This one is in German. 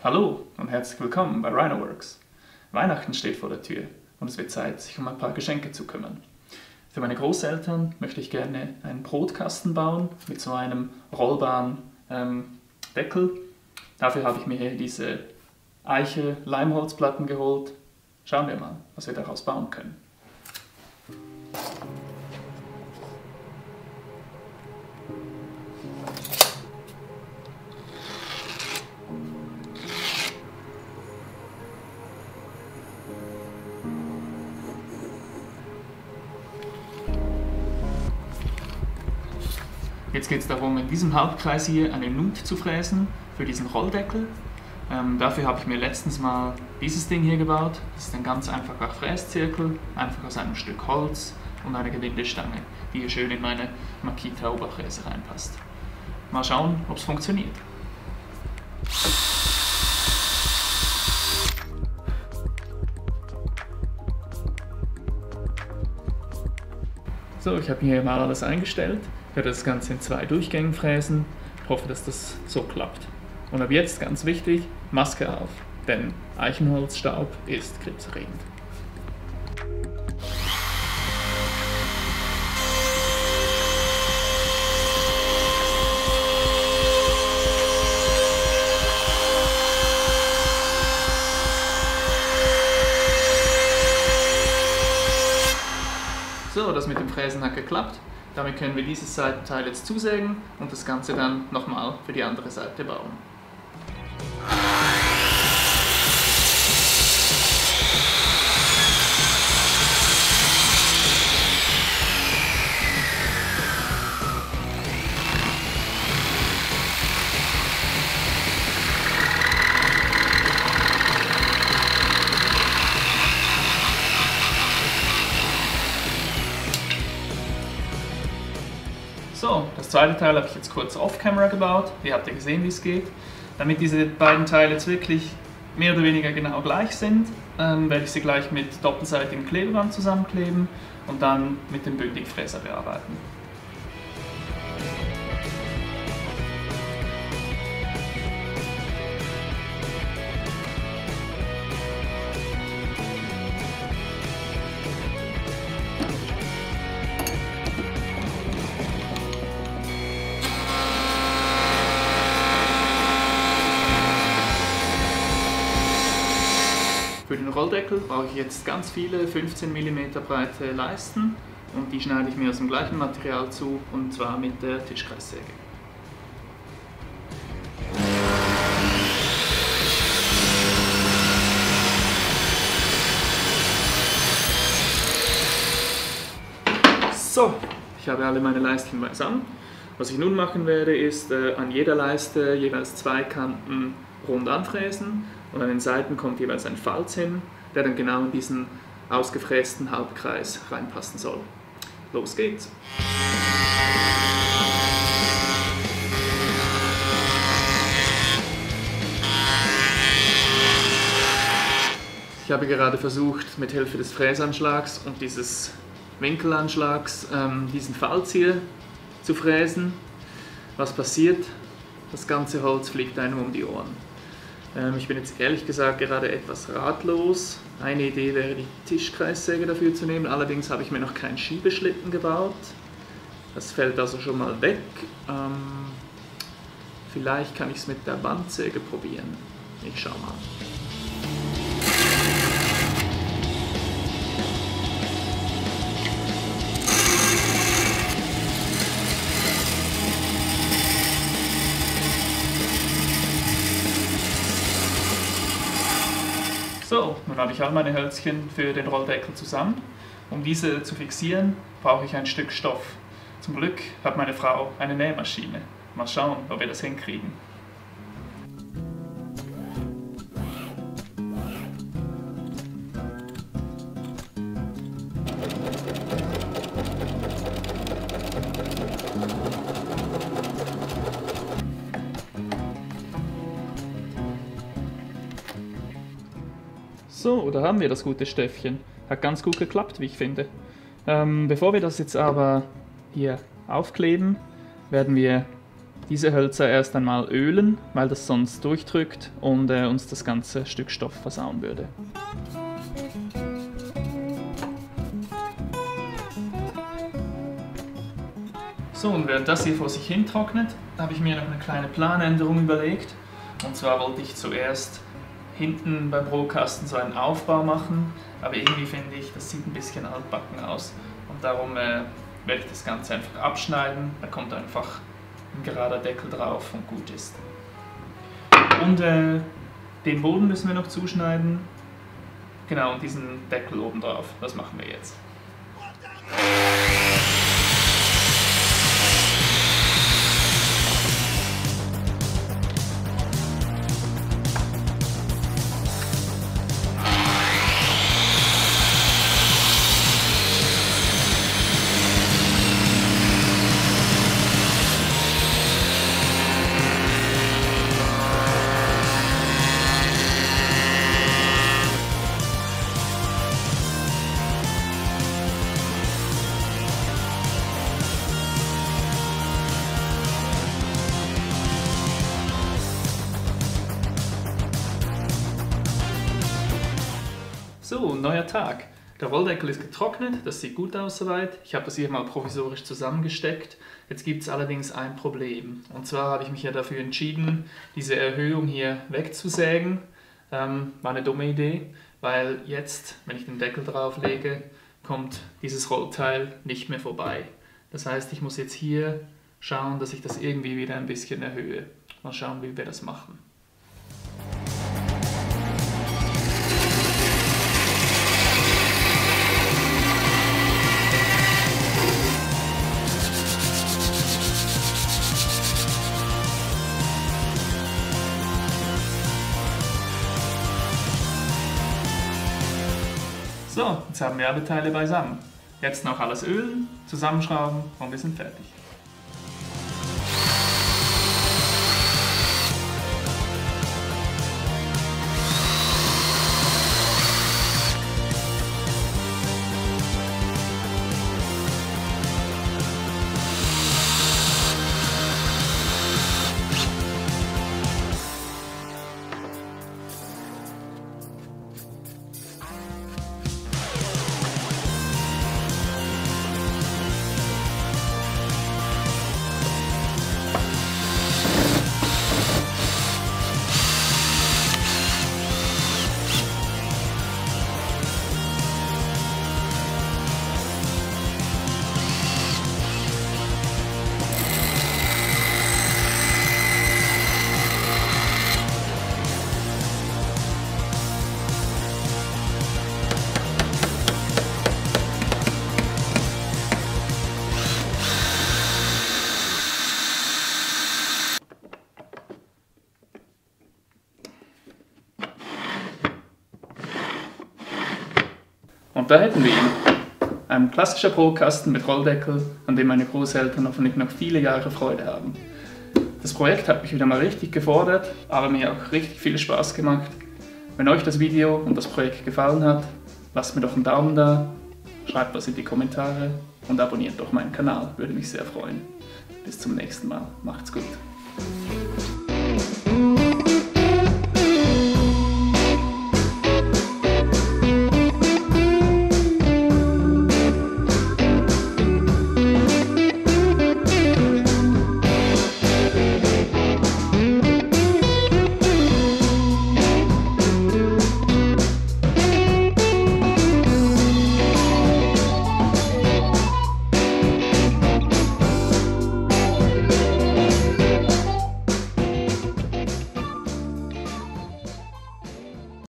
Hallo und herzlich willkommen bei Rhinoworks. Weihnachten steht vor der Tür und es wird Zeit, sich um ein paar Geschenke zu kümmern. Für meine Großeltern möchte ich gerne einen Brotkasten bauen mit so einem rollbaren Deckel. Dafür habe ich mir hier diese Eiche-Leimholzplatten geholt. Schauen wir mal, was wir daraus bauen können. Jetzt geht es darum, in diesem Halbkreis hier eine Nut zu fräsen für diesen Rolldeckel. Dafür habe ich mir letztens mal dieses Ding hier gebaut. Das ist ein ganz einfacher Fräszirkel, einfach aus einem Stück Holz und einer Gewindestange, die hier schön in meine Makita-Oberfräse reinpasst. Mal schauen, ob es funktioniert. So, ich habe hier mal alles eingestellt. Ich werde das Ganze in 2 Durchgängen fräsen. Ich hoffe, dass das so klappt. Und ab jetzt ganz wichtig, Maske auf, denn Eichenholzstaub ist krebserregend. So, das mit dem Fräsen hat geklappt. Damit können wir dieses Seitenteil jetzt zusägen und das Ganze dann nochmal für die andere Seite bauen. So, das zweite Teil habe ich jetzt kurz off-camera gebaut. Ihr habt ja gesehen, wie es geht. Damit diese beiden Teile jetzt wirklich mehr oder weniger genau gleich sind, werde ich sie gleich mit doppelseitigem Klebeband zusammenkleben und dann mit dem Bündigfräser bearbeiten. Für den Rolldeckel brauche ich jetzt ganz viele 15 mm breite Leisten und die schneide ich mir aus dem gleichen Material zu, und zwar mit der Tischkreissäge. So, ich habe alle meine Leisten beisammen. Was ich nun machen werde, ist an jeder Leiste jeweils 2 Kanten rund anfräsen und an den Seiten kommt jeweils ein Falz hin, der dann genau in diesen ausgefrästen Halbkreis reinpassen soll. Los geht's! Ich habe gerade versucht, mit Hilfe des Fräsanschlags und dieses Winkelanschlags diesen Falz hier zu fräsen. Was passiert? Das ganze Holz fliegt einem um die Ohren. Ich bin jetzt ehrlich gesagt gerade etwas ratlos. Eine Idee wäre, die Tischkreissäge dafür zu nehmen, allerdings habe ich mir noch keinen Schiebeschlitten gebaut. Das fällt also schon mal weg. Vielleicht kann ich es mit der Bandsäge probieren. Ich schau mal. So, nun habe ich all meine Hölzchen für den Rolldeckel zusammen. Um diese zu fixieren, brauche ich ein Stück Stoff. Zum Glück hat meine Frau eine Nähmaschine. Mal schauen, ob wir das hinkriegen. So, da haben wir das gute Stöffchen. Hat ganz gut geklappt, wie ich finde. Bevor wir das jetzt aber hier aufkleben, werden wir diese Hölzer erst einmal ölen, weil das sonst durchdrückt und uns das ganze Stück Stoff versauen würde. So, und während das hier vor sich hin trocknet, habe ich mir noch eine kleine Planänderung überlegt. Und zwar wollte ich zuerst hinten beim Brotkasten so einen Aufbau machen, aber irgendwie finde ich, das sieht ein bisschen altbacken aus. Und darum werde ich das Ganze einfach abschneiden, da kommt einfach ein gerader Deckel drauf und gut ist. Und den Boden müssen wir noch zuschneiden, genau, und diesen Deckel oben drauf, das machen wir jetzt. So, neuer Tag. Der Rolldeckel ist getrocknet, das sieht gut aus soweit. Ich habe das hier mal provisorisch zusammengesteckt. Jetzt gibt es allerdings ein Problem. Und zwar habe ich mich ja dafür entschieden, diese Erhöhung hier wegzusägen. War eine dumme Idee, weil jetzt, wenn ich den Deckel drauf lege, kommt dieses Rollteil nicht mehr vorbei. Das heißt, ich muss jetzt hier schauen, dass ich das irgendwie wieder ein bisschen erhöhe. Mal schauen, wie wir das machen. So, jetzt haben wir alle Teile beisammen. Jetzt noch alles ölen, zusammenschrauben und wir sind fertig. Und da hätten wir ihn. Ein klassischer Brotkasten mit Rolldeckel, an dem meine Großeltern hoffentlich noch viele Jahre Freude haben. Das Projekt hat mich wieder mal richtig gefordert, aber mir auch richtig viel Spaß gemacht. Wenn euch das Video und das Projekt gefallen hat, lasst mir doch einen Daumen da, schreibt was in die Kommentare und abonniert doch meinen Kanal, würde mich sehr freuen. Bis zum nächsten Mal, macht's gut.